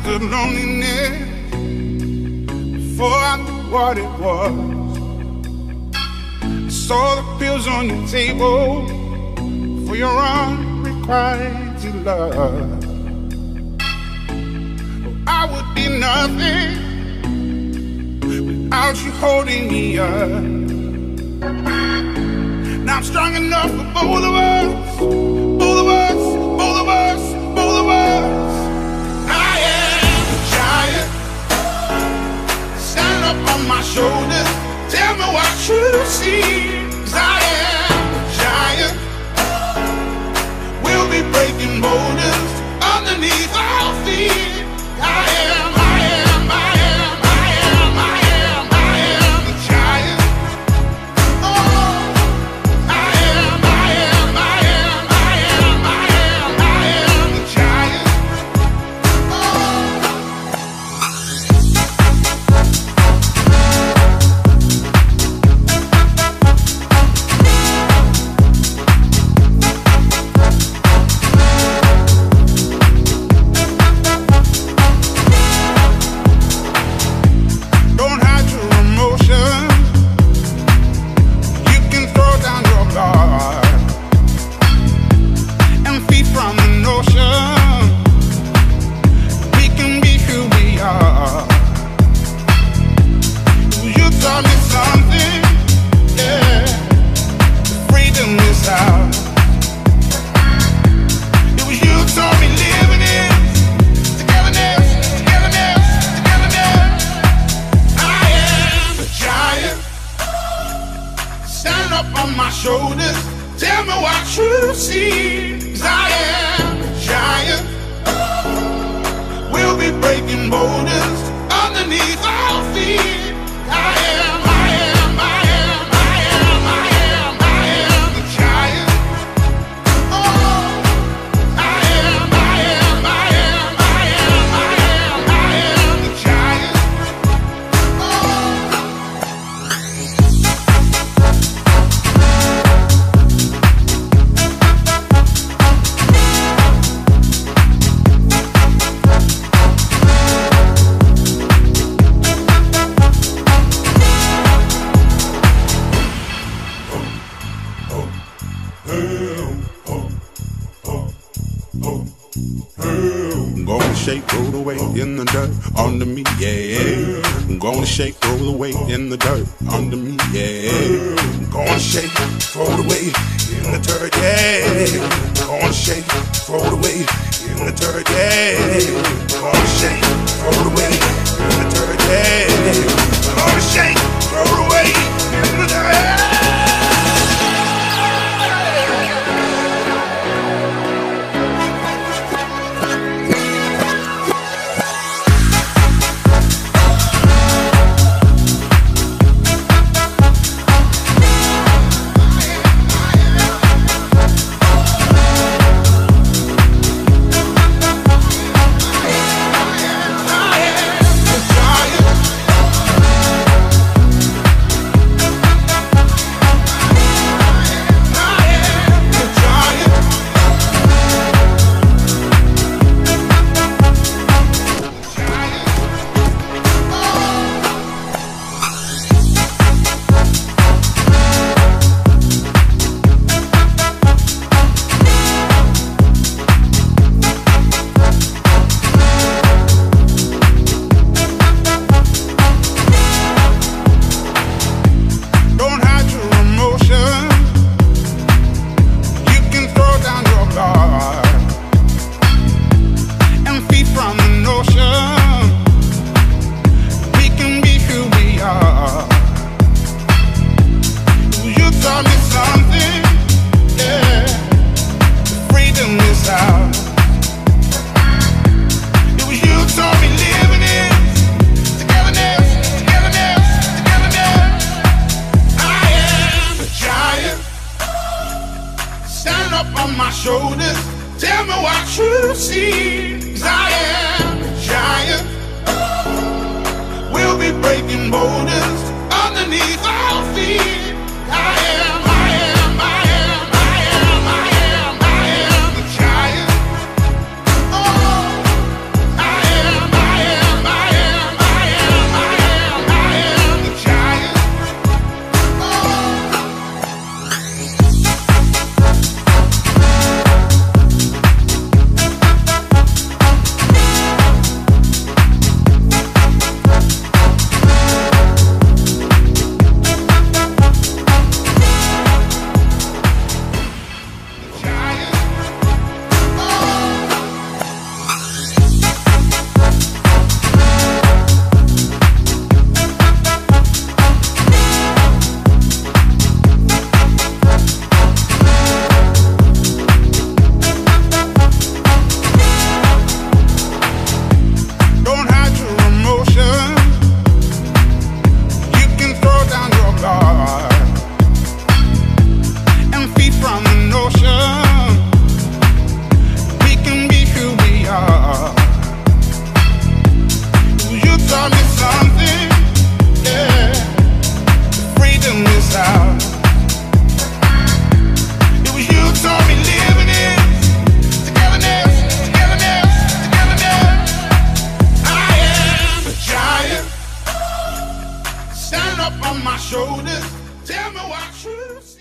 understood loneliness before I knew what it was. I saw the pills on your table for your unrequited love. I would be nothing without you holding me up. Now I'm strong enough for both of us, both of us, both of us, both of us. I am a giant. Stand up on my shoulders. Tell me what you see. 'Cause I am a giant. We'll be breaking boulders underneath our feet. I am, I am, I am, I am, I am, I am the giant. Oh, I am, I am, I am, I am, I am, I am the giant. Don't hide your emotions. You can throw down your guard and feed from the notion we can be who we are. You taught me something, yeah. Freedom is out. It was you taught me living it. Togetherness, togetherness, togetherness. I am a giant. Stand up on my shoulders. Tell me what you see. 'Cause I am a giant. We'll be breaking boulders underneath our feet. I am, I am, I am, I am, I am, I am the giant. Oh, I am, I am, I am, I am, I am, I am the giant. I'm gonna shake, roll the weight in the dirt under me, yeah. I'm gonna shake, roll the weight in the dirt under me, yeah. I'm gonna shake, throw the weight in the dirt, yeah. I'm gonna shake, throw the weight in the dirt, yeah. I'm gonna shake, throw the weight in the dirt, yeah. I'm gonna shake, throw the weight in the dirt. Shoulders, tell me what you see. 'Cause I am a giant. We'll be breaking boulders underneath our feet. I am, I am, I am, I am, I am, I am the giant. Oh, I am, I shoulders. Tell me what you see.